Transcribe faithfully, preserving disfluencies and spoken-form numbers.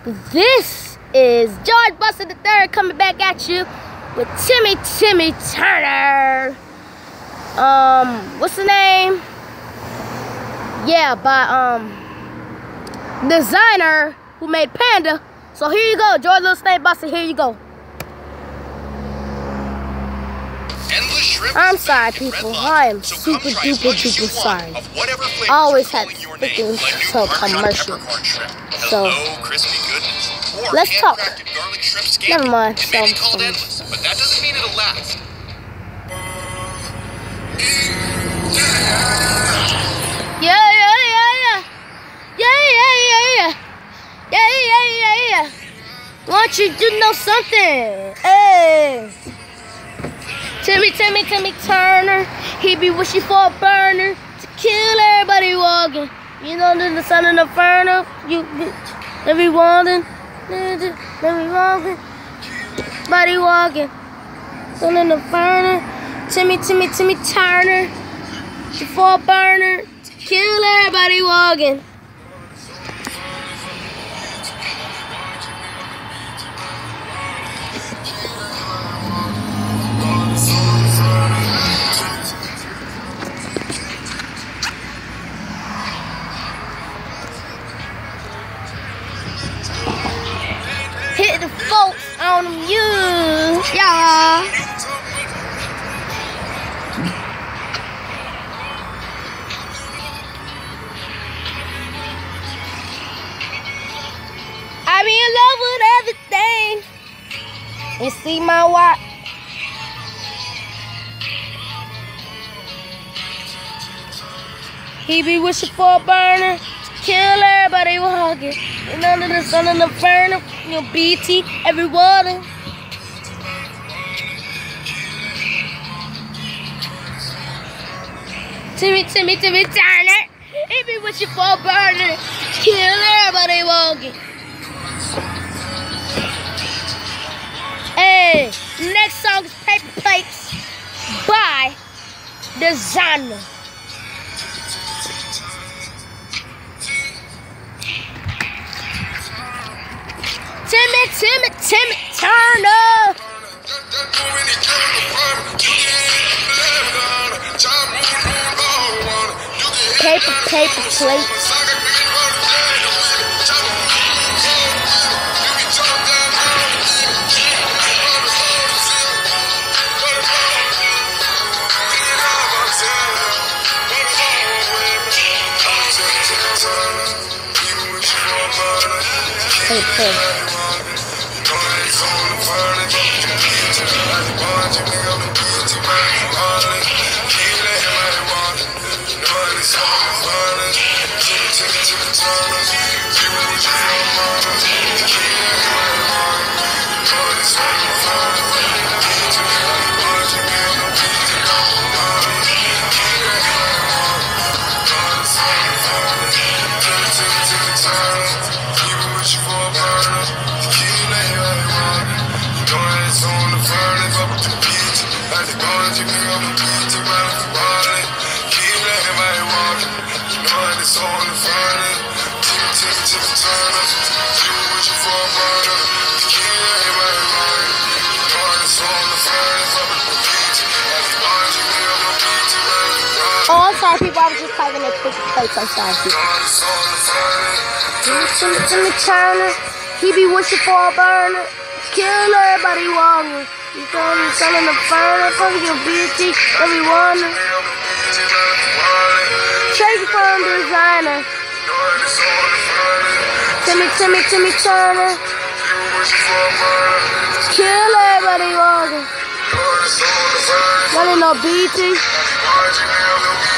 This is George Buster the third coming back at you with Timmy Timmy Turner. Um, what's the name? Yeah, by um designer who made Panda. So here you go, George Little Snake Buster. Here you go. I'm sorry, people. I am so super duper duper sorry. I always have freaking so commercial. So let's talk. Never mind. So, um, but that doesn't mean it'll last. Yeah, yeah, yeah, yeah. Yeah, yeah, yeah, yeah. Yeah, yeah, yeah, yeah. Want you to know something? Hey. Timmy, Timmy, Timmy Turner. He be wishing for a burner to kill everybody walking. You know, the son of the inferno. You, every walking, every walking, body walking. Son of the inferno. Timmy, Timmy, Timmy Turner. For a burner to kill everybody walking. Hit the folks on you, yeah. I be in love with everything. You see my watch? He be wishing for a burner to kill everybody walking. And under the sun and the inferno, you know, B T, every water. Timmy, Timmy, Timmy Turner. He be wishing for a burner to kill everybody walking. Hey, next song is Paper Plates by Designer. Timmy, Timmy, Timmy Turner. Paper, paper plates. Paper. Oh, I'm sorry, people. I was just typing in Paper Plates. I'm sorry, people. Timmy, Timmy, Timmy Turner. He be wishing for a burner. Kill everybody walking. You throwing the sun in the furnace. Fucking your beauty. Everyone. Take it from Designer. Timmy, Timmy, Timmy Turner. Kill everybody walking. Not in no B T.